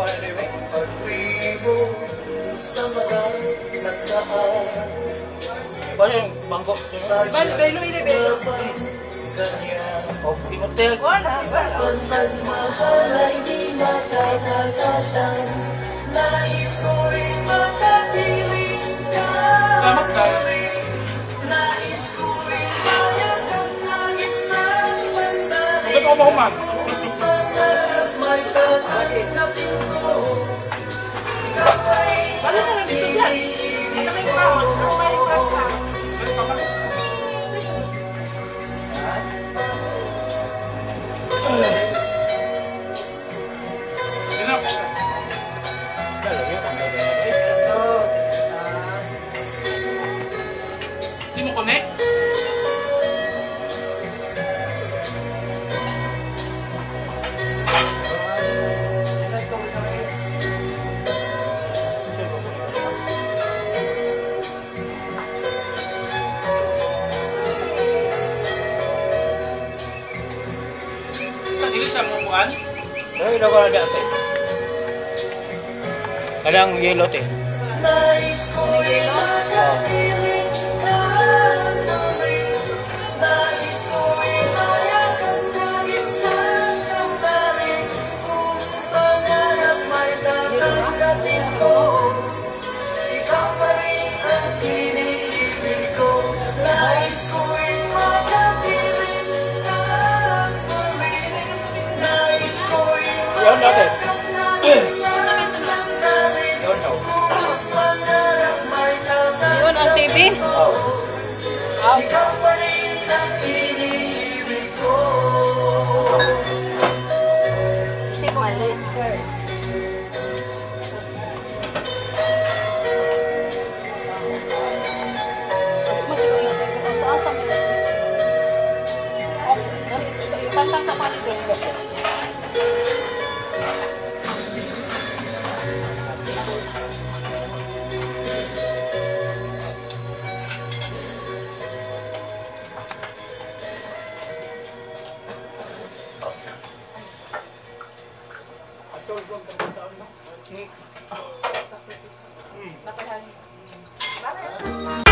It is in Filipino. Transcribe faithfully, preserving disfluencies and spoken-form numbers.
ko ano yun. Pag-ibo sa mga nagdaan. Basta yung bangko. Balo, balo, balo. O, di mo tayo ko na. Kung nagmahal ay di matatagasan, nais ko rin makapiling ka. Nais ko rin mayagang langit sa sandali. Ito ko man. Pangarap may tatanggapin ko. Ikaw ay Balo na lang dito dyan. Ano may kawat? Ano may kawat? Hindi mo connect? Hindi siya mumuan? Pero ilaw ko na dati. Kadang yellow te. nais ko rin makapiling ka. Nais ko rin mayagang langit sa sandali. Kung pangarap may tatanggapin ko, ikaw pa rin ang iniibig ko. Nais ko rin makapiling ka. Nais ko rin Yan dati. mayagang langit sa sandali. Yun daw. Kung pangarap may tatanggapin Yun, ang T V. Oh. ikaw pa rin ang iniibig ko. Si Malis. Tantang sa panig doon. Hmm. Napahan.